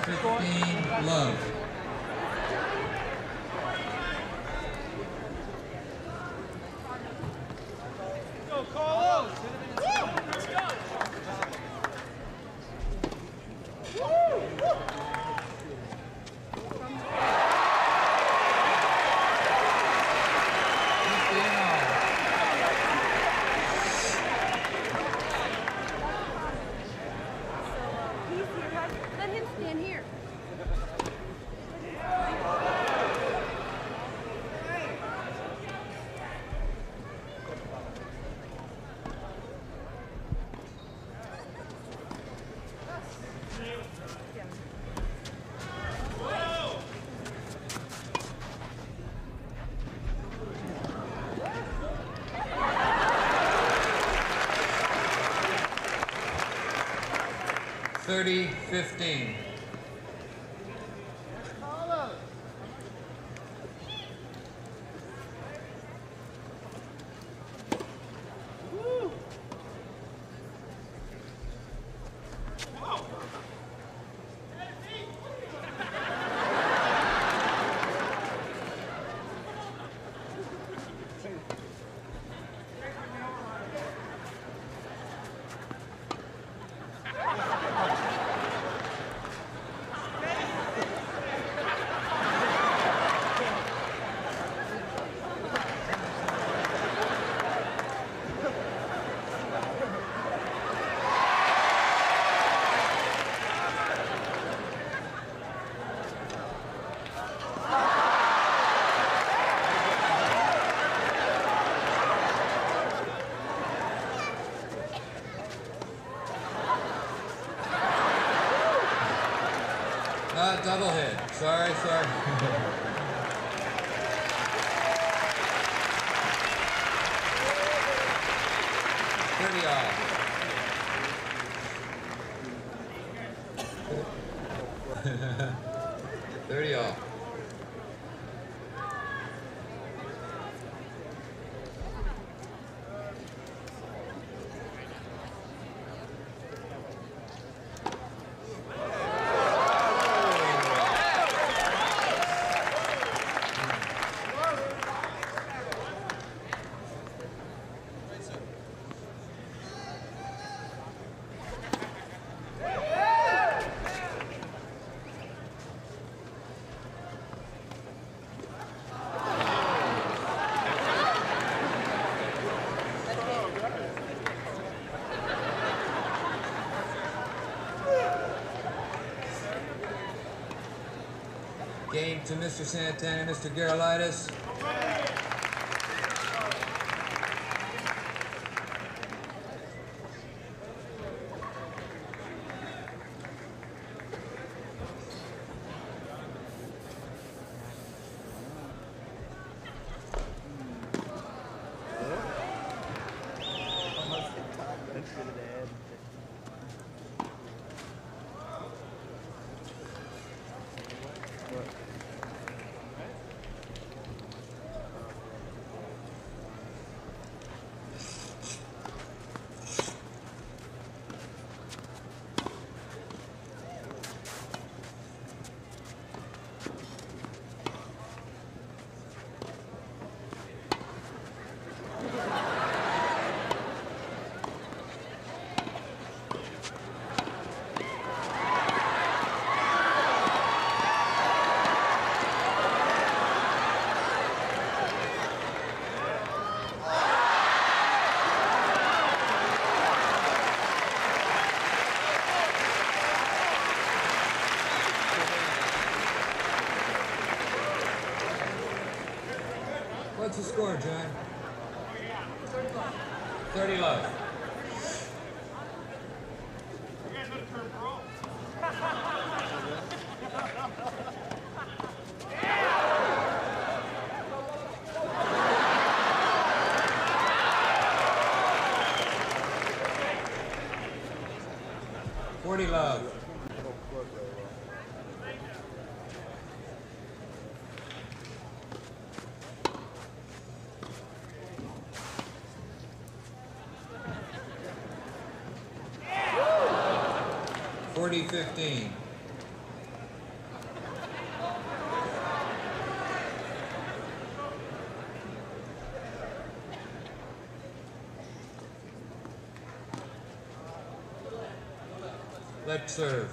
15 love. Go, Carlos! Let's go! Let him stand here. Thirty, 15. Double hit. Sorry. 30 off. 30 off. Game to Mr. Santana, Mr. Gerulaitis. 30 love. You guys better turn pro. 40 love. Forty 15. Let serve.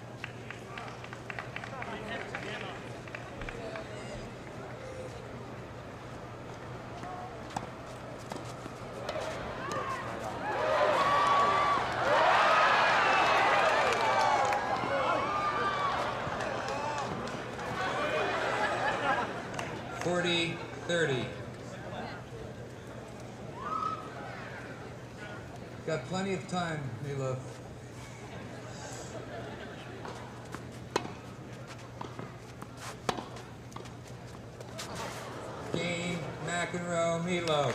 .30. Got plenty of time, Milo. Game, McEnroe, Meatloaf.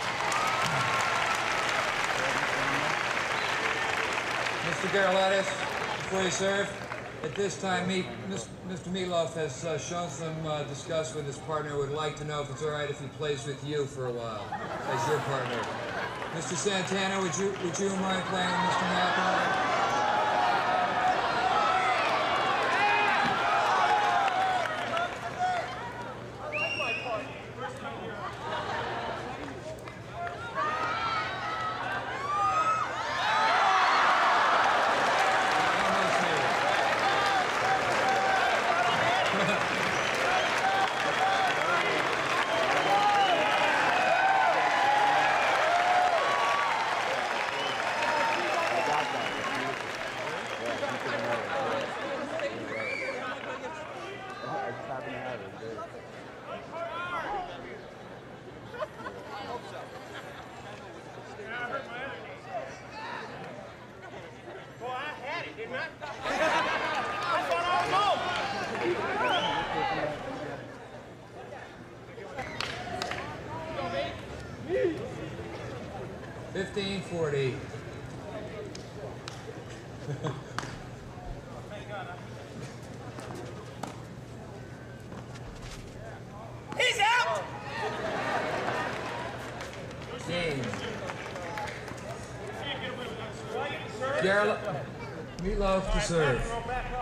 Mr. Gerulaitis, before you serve, at this time, Mr. Meatloaf has shown some disgust with his partner. Would like to know if it's all right if he plays with you for a while as your partner. Mr. Santana, would you mind playing with Mr. McEnroe? I thought I 15-40. He's out! Game. Meatloaf to serve.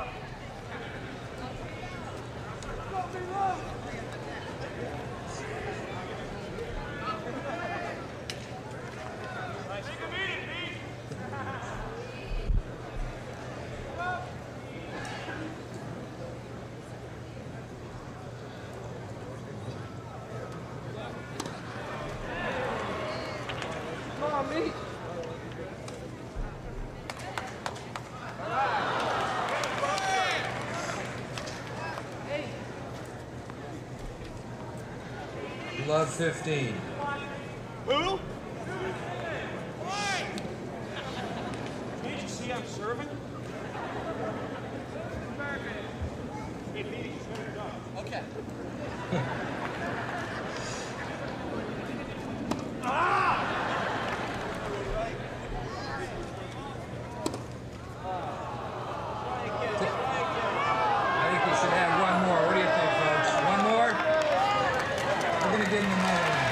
Come on, me. Love 15. Who? Did you see I'm serving? Hey, Vitas, you shut it off. Okay. I think we should have one more. What do you think, folks? One more? We're going to give him another one.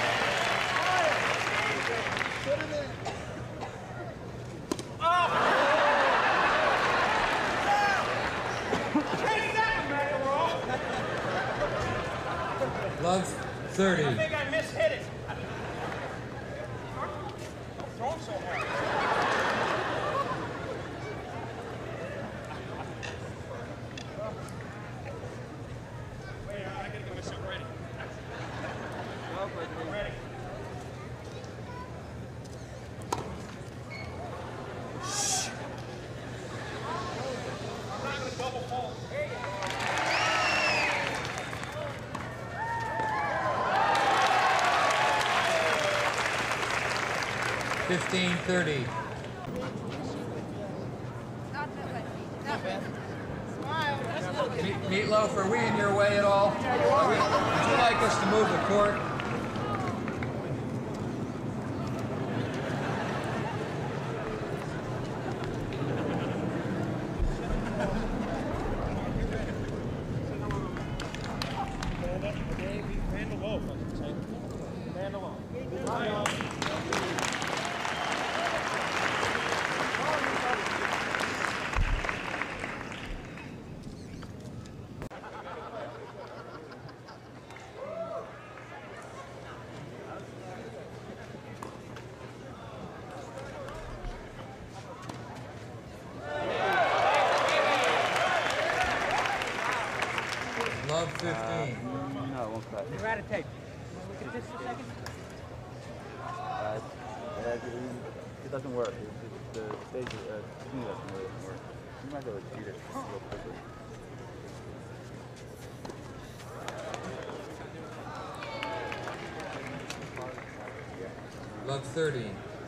Love 30. I think I mishit it. Throw him so hard. Wait, I gotta get myself ready. I'm ready. Shh. I'm not gonna double fault. 15-30. Meatloaf, are we in your way at all? Would you like us to move the court? 15. No, it won't cut. You're out of tape. Look at this for a second. It doesn't work. The stage to me doesn't really work. You might be able to cheat it real quickly. Love 30.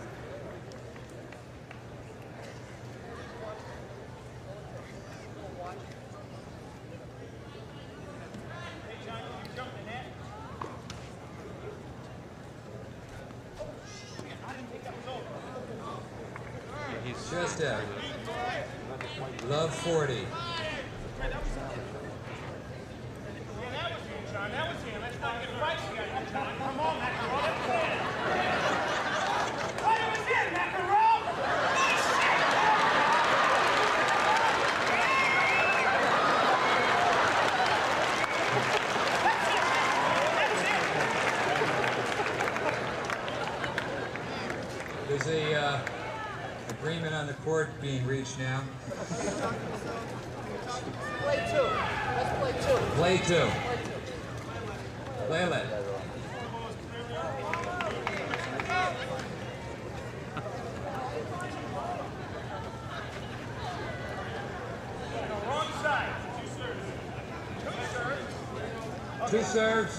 Just out. Love 40. Yeah, that was him, John. That was him. Let's not get feisty on you, John. Come on, McEnroe. That was it. What was it, McEnroe? There's a agreement on the court being reached now. Play two. Let's play two. Play 2. Layla. Wrong side. Two serves. 2 serves.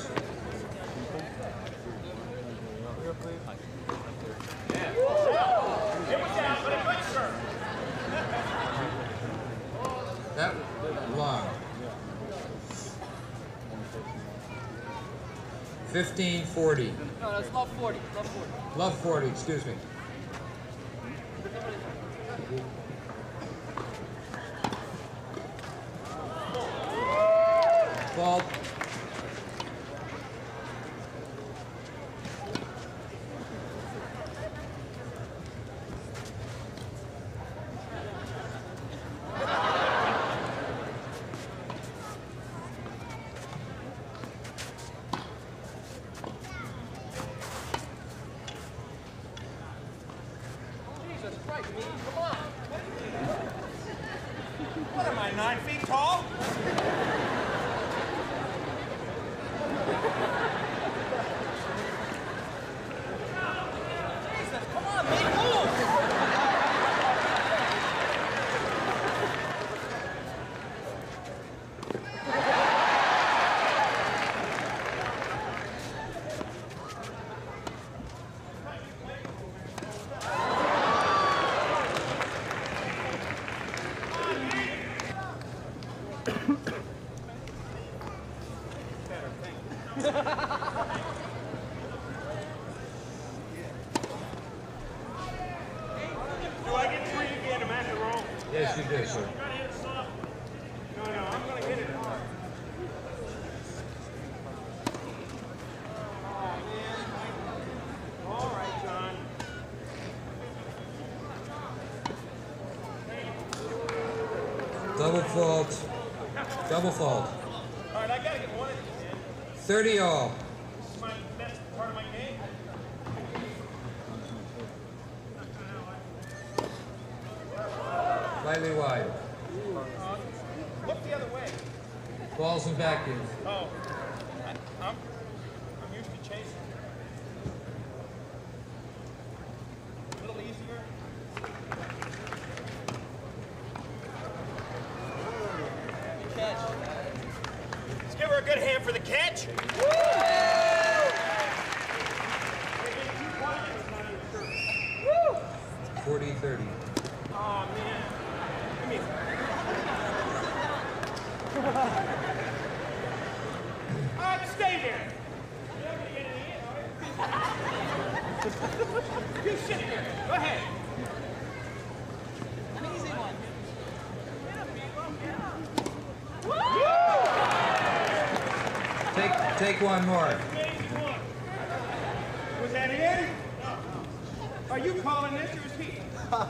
It was out, but a good serve. That long. 15-40. No, that's love 40. Love 40. Love 40, excuse me. Fault. Jesus Christ, man. Come on. What am I, 9 feet tall? Jesus, come on, man. Move. Do I get 3 again to McEnroe? Yes, you do, sir. Gotta hit it soft. No, I'm gonna hit it hard. Oh, man. All right, John. Double fault. Double fault. All right, I gotta get one of these, man. 30 all. This is my best part of my game. Slightly wide. Look the other way. Balls and vacuums. Oh, I'm used to chasing. A little easier. Good catch. Let's give her a good hand for the catch. 40-30. Oh, man. Give me. Stay there. You're not gonna get any in, are you? You sit here. Go ahead. An easy one. Take one more. Amazing one. Was that in? Are you calling this or is he?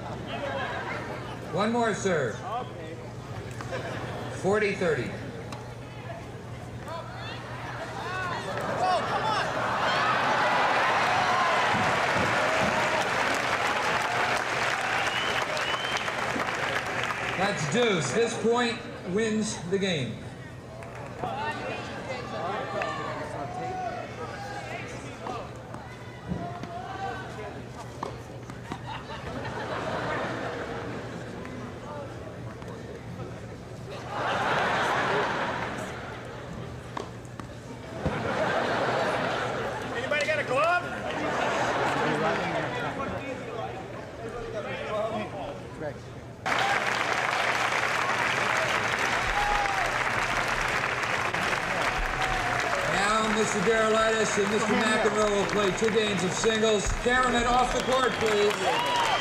One more serve. Okay. 40-30. Oh, come on. That's deuce. This point wins the game. Right. Now, Mr. Gerulaitis and Mr. McEnroe will play 2 games of singles. Cameraman, off the court, please.